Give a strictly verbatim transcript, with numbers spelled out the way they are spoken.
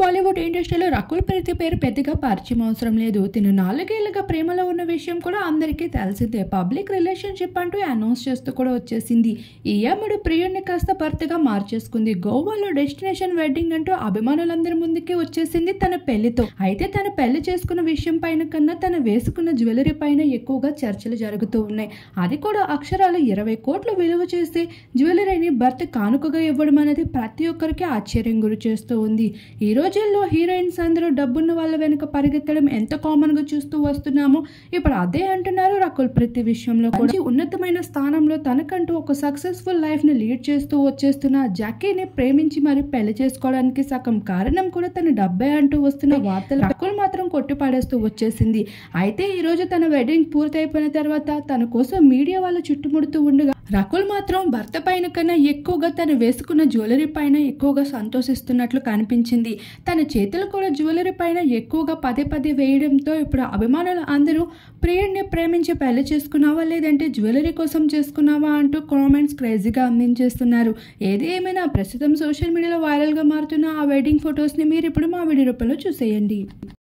టాలీవుడ్ ఇండస్ట్రీలో రకుల్ ప్రీత్ పేరు పెద్దగా పరిచయం అవసరం లేదు. తిను నాలుగేళ్లుగా ప్రేమలో ఉన్న విషయం కూడా అందరికీ తెలిసిందే. పబ్లిక్ రిలేషన్షిప్ అంటూ అనౌన్స్ చేస్తూ కూడా వచ్చేసింది. ఈ అమ్మడు ప్రియుడిని కాస్త భర్తగా మార్చేసుకుంది. గోవాలో డెస్టినేషన్ వెడ్డింగ్ అంటూ అభిమానులందరి ముందుకి వచ్చేసింది తన పెళ్లితో. అయితే తన పెళ్లి చేసుకున్న విషయం పైన కన్నా తను వేసుకున్న జ్యువెలరీ పైన ఎక్కువగా చర్చలు జరుగుతూ ఉన్నాయి. అది కూడా అక్షరాలు ఇరవై కోట్లు విలువ చేసే జ్యువెలరీని భర్త కానుకగా ఇవ్వడం అనేది ప్రతి ఒక్కరికి ఆశ్చర్యం గురి చేస్తూ ఉంది. ఈ రోజుల్లో హీరోయిన్స్ అందరూ డబ్బున్న వాళ్ళ వెనుక పరిగెత్తడం ఎంత కామన్ గా చూస్తూ వస్తున్నామో ఇప్పుడు అదే అంటున్నారు రకుల్ ప్రీత్ విషయంలో కూడా. ఉన్నతమైన స్థానంలో తనకంటూ ఒక సక్సెస్ఫుల్ లైఫ్ ని లీడ్ చేస్తూ వచ్చేస్తున్న జాకీని ప్రేమించి మరి పెళ్లి చేసుకోవడానికి సగం కారణం కూడా తన డబ్బే అంటూ వస్తున్న వార్తలు రకుల్ మాత్రం కొట్టిపాడేస్తూ వచ్చేసింది. అయితే ఈ రోజు తన వెడ్డింగ్ పూర్తయిపోయిన తర్వాత తన కోసం మీడియా వాళ్ళు చుట్టుముడుతూ ఉండగా రకుల్ మాత్రం భర్త పైన కన్నా ఎక్కువగా తను వేసుకున్న జ్యువెలరీ పైన ఎక్కువగా సంతోషిస్తున్నట్లు కనిపించింది. తన చేతులు కూడా జ్యువెలరీ పైన ఎక్కువగా పదే పదే వేయడంతో ఇప్పుడు అభిమానులు అందరూ ప్రియుడిని ప్రేమించి పెళ్లి చేసుకున్నావా లేదంటే జ్యువెలరీ కోసం చేసుకున్నావా అంటూ కామెంట్స్ క్రేజీగా అందించేస్తున్నారు. ఏది ఏమైనా ప్రస్తుతం సోషల్ మీడియాలో వైరల్గా మారుతున్న ఆ వెడ్డింగ్ ఫొటోస్ని మీరు ఇప్పుడు మా వీడియో రూపంలో చూసేయండి.